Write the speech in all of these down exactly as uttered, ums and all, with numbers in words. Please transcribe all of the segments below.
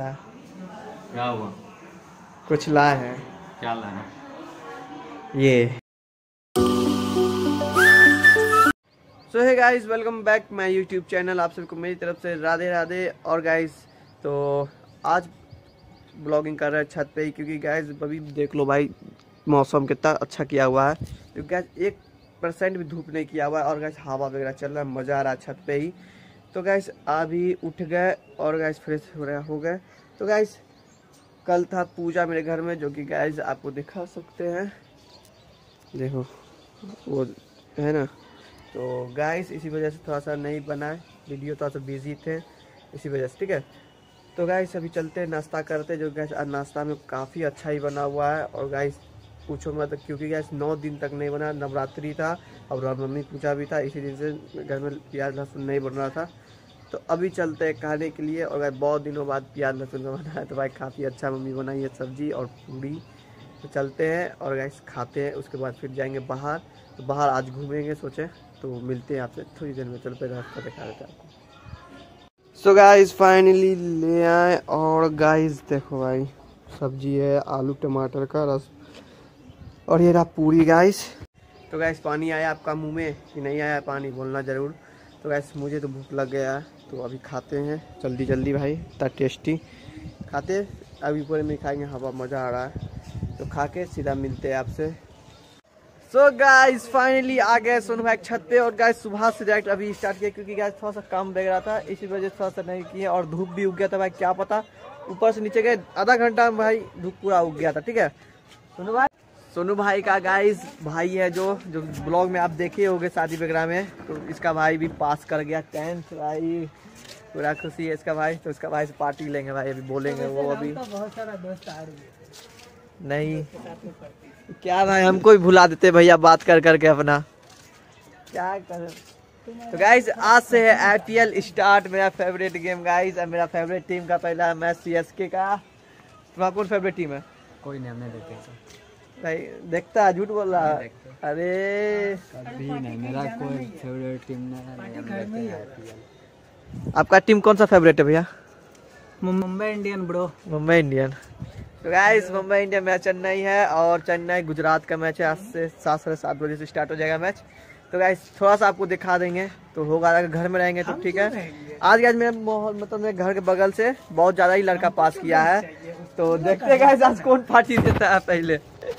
लगता है? क्या हुआ? कुछ लाए हैं। क्या लाए? ये सो है guys, welcome back my YouTube channel. आप सबको मेरी तरफ से राधे राधे। और गाइस तो आज ब्लॉगिंग कर रहे हैं छत पे ही, क्योंकि गाइस अभी देख लो भाई मौसम कितना अच्छा किया हुआ है। क्योंकि गाइस एक परसेंट भी धूप नहीं किया हुआ है और गाइस हवा वगैरह चल रहा है, मज़ा आ रहा है छत पे ही। तो गाइस अभी उठ गए और गाइस फ्रेश हो रहे हो गए। तो गाइस कल था पूजा मेरे घर में, जो कि गाइस आपको दिखा सकते हैं, देखो वो है ना। तो गाइस इसी वजह से थोड़ा सा नहीं बना वीडियो, थोड़ा सा बिजी थे इसी वजह से, ठीक है। तो गाइस अभी चलते नाश्ता करते, जो गाइस आज नाश्ता में काफ़ी अच्छा ही बना हुआ है। और गाइस पूछो मत, क्योंकि गाइस नौ दिन तक नहीं बना, नवरात्रि था और मम्मी पूजा भी था, इसी दिन से घर में प्याज लहसुन नहीं बन रहा था। तो अभी चलते हैं खाने के लिए। और गाइस बहुत दिनों बाद प्याज लहसुन का बना है, तो भाई काफ़ी अच्छा मम्मी बनाई है सब्जी और पूरी। तो चलते हैं और गाइस खाते हैं, उसके बाद फिर जाएंगे बाहर। तो बाहर आज घूमेंगे सोचे, तो मिलते हैं आपसे थोड़ी देर में। चल पे रास्ता दिखा देते हैं आपको। सो गाइस फाइनली ले आए और गाइस देखो भाई सब्जी है आलू टमाटर का रस और ये रहा पूरी गाइस। तो गाइस पानी आया आपका मुंह में कि नहीं आया पानी, बोलना ज़रूर। तो गाइस मुझे तो भूख लग गया है, तो अभी खाते हैं जल्दी जल्दी भाई, इतना टेस्टी खाते। अभी पूरे में खाएंगे, हवा मज़ा आ रहा है। तो खा के सीधा मिलते हैं आपसे। सो गाइस फाइनली आ गए सोनू भाई छत पे। और गाइस सुबह से डायरेक्ट अभी स्टार्ट किया, क्योंकि गाइस थोड़ा सा काम लग रहा था, इसी वजह से थोड़ा सा नहीं किया। और धूप भी उग गया था भाई, क्या पता ऊपर से नीचे गए आधा घंटा में भाई धूप पूरा उग गया था, ठीक है। सोनू भाई सोनू भाई का गाइस भाई है जो जो ब्लॉग में आप देखे होंगे शादी वगैरह में, तो इसका भाई भी पास कर गया टेंथ भाई, पूरा खुशी है इसका भाई। तो इसका भाई से पार्टी लेंगे भाई, अभी बोलेंगे वो अभी बहुत सारा दोस्त आ रही है नहीं क्या भाई, हमको भी भुला देते भैया बात कर करके अपना, क्या कर। तो गाइस आज से है आईपीएल स्टार्ट, मेरा फेवरेट गेम गाइस। और मेरा फेवरेट टीम का पहला मैच सीएसके का। तुम्हारा कौन फेवरेट टीम है? कोई नहीं, हमने देखे भाई देखता है, झूठ बोल रहा है। अरे कभी नहीं, मेरा कोई फेवरेट टीम नहीं है। आपका टीम कौन सा फेवरेट है भैया? Mumbai Indian bro. Mumbai Indian. तो guys Mumbai Indian match Chennai है और चेन्नई गुजरात का मैच है। आज से सात साढ़े सात बजे से स्टार्ट हो जाएगा मैच। तो गाइस थोड़ा सा आपको दिखा देंगे, तो होगा अगर घर में रहेंगे तो ठीक है। आज गाइस मेरे मतलब मेरे घर के बगल से बहुत ज़्यादा ही लड़का पास किया है, तो देखते हैं गाइस आज कौन पार्टी देता है। पहले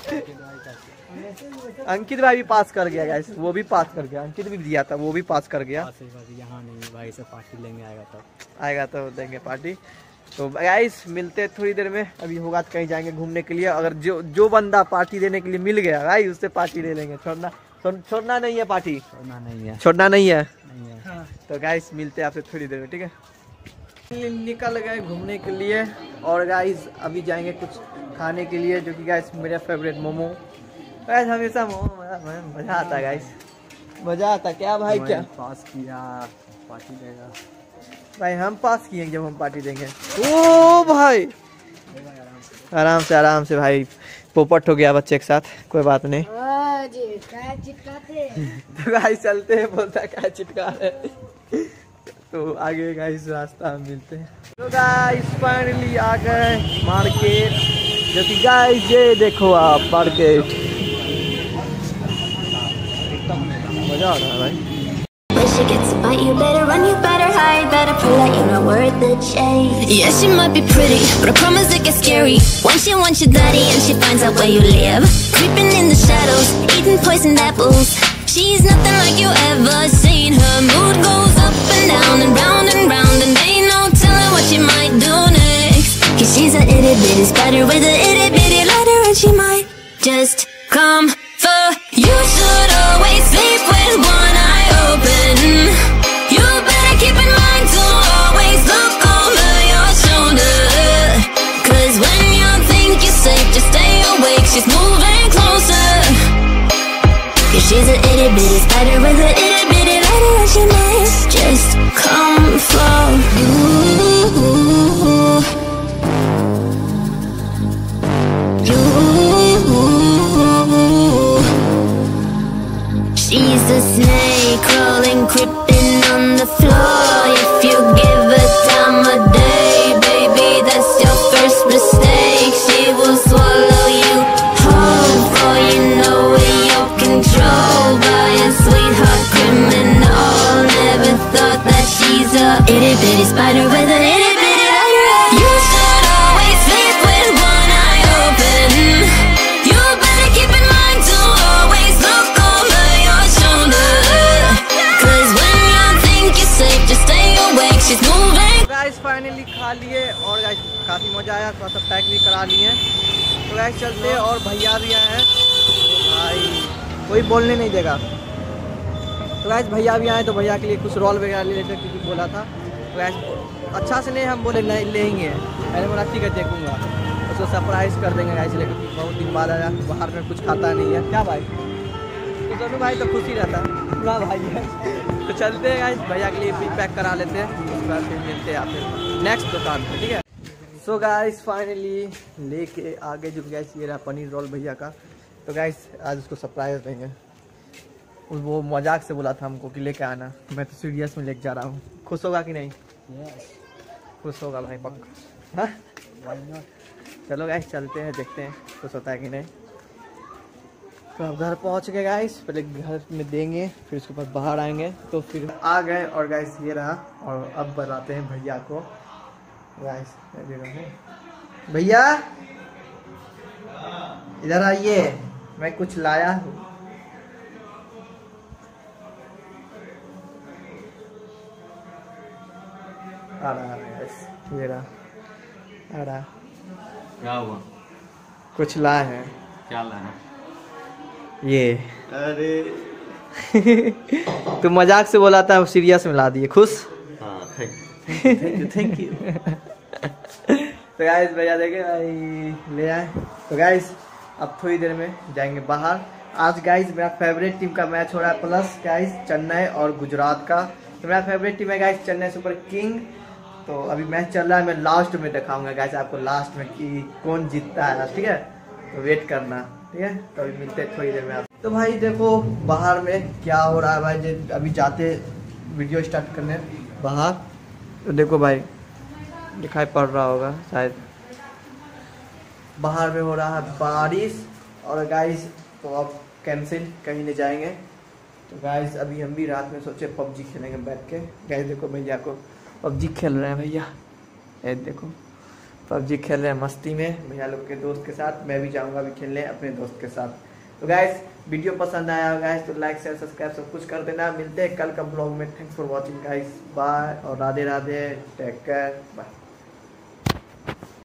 अंकित भाई भी पास कर गया गाइस, वो भी पास कर गया, अंकित भी दिया था वो भी पास कर गया। यहाँ नहीं भाई से पार्टी लेंगे, आएगा तो आएगा तो देंगे पार्टी। तो गाइस मिलते हैं थोड़ी देर में, अभी होगा तो कहीं जाएंगे घूमने के लिए। अगर जो जो बंदा पार्टी देने के लिए मिल गया भाई उससे पार्टी ले लेंगे, छोड़ना छोड़ना नहीं है, पार्टी छोड़ना नहीं है, छोड़ना नहीं है, नहीं है। हाँ। तो गाइस मिलते हैं आपसे थोड़ी देर में, ठीक है। निकल गए घूमने के लिए और गाइस अभी जाएंगे कुछ खाने के लिए, जो कि गाइस मेरा फेवरेट मोमो। गाइस हमेशा मोमो मज़ा आता है गाइस, मज़ा आता क्या भाई। क्या पास किया पार्टी देगा भाई, हम पास किए जब हम पार्टी देंगे। ओ भाई आराम से आराम से भाई, पोपट हो गया बच्चे के साथ, कोई बात नहीं। तो गाइस चलते हैं, बोलता क्या चिटका है। तो आगे गाइस रास्ता मिलते हैं। तो गाइस फाइनली आ गए मार्केट, जो कि गाइस ये देखो आप मार्केट, मजा आ रहा है भाई। She gets a bite, you better run, you better hide, better pull out, you're not worth the chase. Yeah, she might be pretty, but I promise it gets scary once she wants your daddy and she finds out where you live. Creeping in the shadows, eating poisoned apples. She's nothing like you ever seen. Her mood goes up and down and round and round, and ain't no telling what she might do next. Cause she's a itty bitty spider with a itty bitty lighter, and she might just come for you. Should always sleep with one eye open. You better keep in mind to always look over your shoulder. Cause when you think you're safe, just stay awake, she's moving closer. Yeah, she's a itty bitty spider with a itty bitty lighter, and she might just come for you. You guys काफ़ी मज़ा आया, थोड़ा सा pack भी करा लिए हैं। तो गाइस चलते हैं, और भैया भी आए हैं भाई, कोई बोलने नहीं देगा। तो गाइस भैया भी आए तो भैया के लिए कुछ रोल वगैरह ले लेते क्योंकि बोला था। तो गाइस अच्छा से नहीं, हम बोले नहीं लेंगे, मैंने बोला ठीक है देखूँगा, उसको सरप्राइज़ कर देंगे गाइस लेकर, क्योंकि बहुत दिन बाद आया, बाहर में कुछ खाता नहीं है क्या भाई, तो दोनों भाई तो खुश ही रहता है ना भाई है। तो चलते हैं गाइस, भैया के लिए भी पैक करा लेते हैं, उसके बाद फिर मिलते हैं फिर नेक्स्ट दुकान पे, ठीक है। सो गाइस फाइनली लेके आगे जो गैस ये रहा पनीर रोल भैया का। तो गाइस आज उसको सरप्राइज देंगे, वो मजाक से बोला था हमको कि लेके आना, मैं तो सीरियस में लेके जा रहा हूँ। खुश होगा कि नहीं? यस, खुश होगा भाई पक्का। हाँ चलो गाइस चलते हैं, देखते हैं खुश होता है कि नहीं। तो अब घर पहुँच गए गाइस, पहले घर में देंगे फिर उसके बाद बाहर आएंगे। तो फिर आ गए और गाइस ये रहा, और अब बताते हैं भैया को। गाइस भैया इधर आइए, मैं कुछ लाया हूँ। आ रहा है ये रहा, आ रहा। क्या हुआ? कुछ लाए हैं। क्या लाना? ये अरे तू मजाक से बोला था, सीरियस में ला दिए। खुश? हाँ थैंक यू थैंक यू। तो गाइस भैया देखे भाई ले आए। तो गाइस अब थोड़ी देर में जाएंगे बाहर। आज गाइस मेरा फेवरेट टीम का मैच हो रहा है, प्लस गाइस चेन्नई और गुजरात का। तो मेरा फेवरेट टीम है गाइस चेन्नई सुपर किंग। तो अभी मैच चल रहा है, मैं लास्ट में दिखाऊंगा गाइस आपको लास्ट में कि कौन जीतता है, ठीक है। तो वेट करना, ठीक है। तो अभी मिलते हैं थोड़ी देर में आप। तो भाई देखो बाहर में क्या हो रहा है भाई, अभी जाते वीडियो स्टार्ट करने बाहर। तो देखो भाई दिखाई पड़ रहा होगा शायद, बाहर में हो रहा है बारिश। और गाइस तो अब कैंसिल, कहीं नहीं जाएंगे। तो गाइस अभी हम भी रात में सोचे पबजी खेलेंगे बैठ के। गाइस देखो भैया को पबजी खेल रहे हैं भैया, ये देखो पबजी खेल रहे हैं मस्ती में भैया लोग के दोस्त के साथ। मैं भी जाऊंगा अभी खेलने अपने दोस्त के साथ। तो गाइस वीडियो पसंद आया गाइस तो लाइक शेयर सब्सक्राइब सब कुछ कर देना। मिलते हैं कल का ब्लॉग में। Thanks for watching guys, bye और Radhe Radhe, take care, bye.